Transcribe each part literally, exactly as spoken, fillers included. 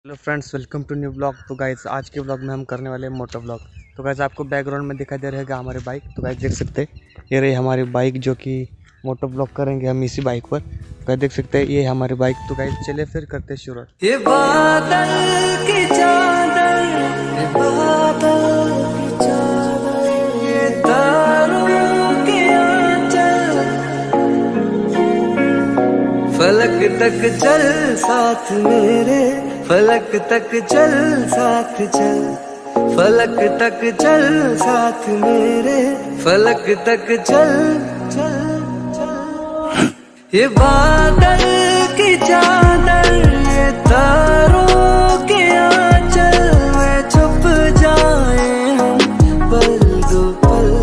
Hello friends, welcome to new blog. तो guys आज के ब्लॉग में हम करने वाले हैं मोटो ब्लॉग। तो गाइस आपको बैकग्राउंड में दिखाई दे रहेगा हमारी बाइक। तो गाइस देख सकते हैं ये रही हमारी बाइक, जो कि मोटो ब्लॉग करेंगे हम इसी बाइक पर। तो गाइस देख सकते हैं ये हमारी बाइक। तो गाइस चले फिर करते शुरू। ये बादल की चादर, ये बादल की चादर, ये तारों के आंचल, फलक तक चल साथ मेरे, फलक तक चल साथ चल, फलक तक चल साथ मेरे, फलक तक चल चल चल। ये बादल की चादर, ये तारों के आंचल में छुप जाए हम पल दो पल,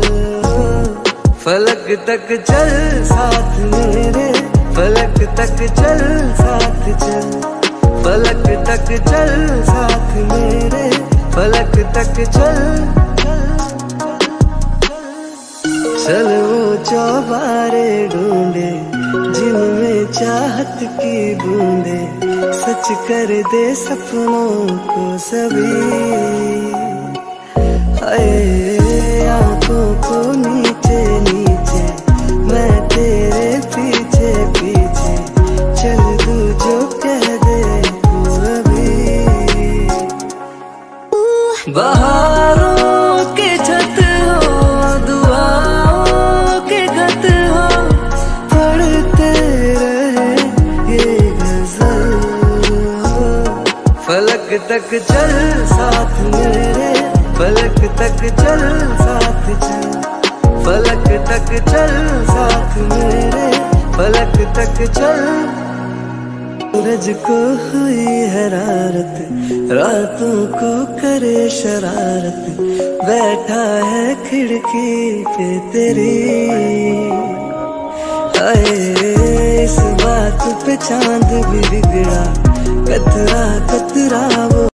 फलक तक चल साथ मेरे, फलक तक चल साथ चल, फलक तक चल साथ मेरे, फलक तक चल चल। वो चौबारे ढूंढे जिनमें चाहत की बूंदे, सच कर दे सपनों को सभी। हाय आंखों को नीचे नीचे, मैं तेरे पीछे पीछे चल दूं जो कह दे तू अभी। बहारों के छत हो, दुआओं के खत हो, पढ़ते रहे ये गजल। फलक तक चल साथ मेरे, फलक तक चल साथ चल, फलक तक चल साथ मेरे, फलक तक चल। सूरज को हुई हरारत, रातों को करे शरारत, बैठा है खिड़की पे तेरी। आए इस बात पे चांद भी बिगड़ा, कतरा कतरा वो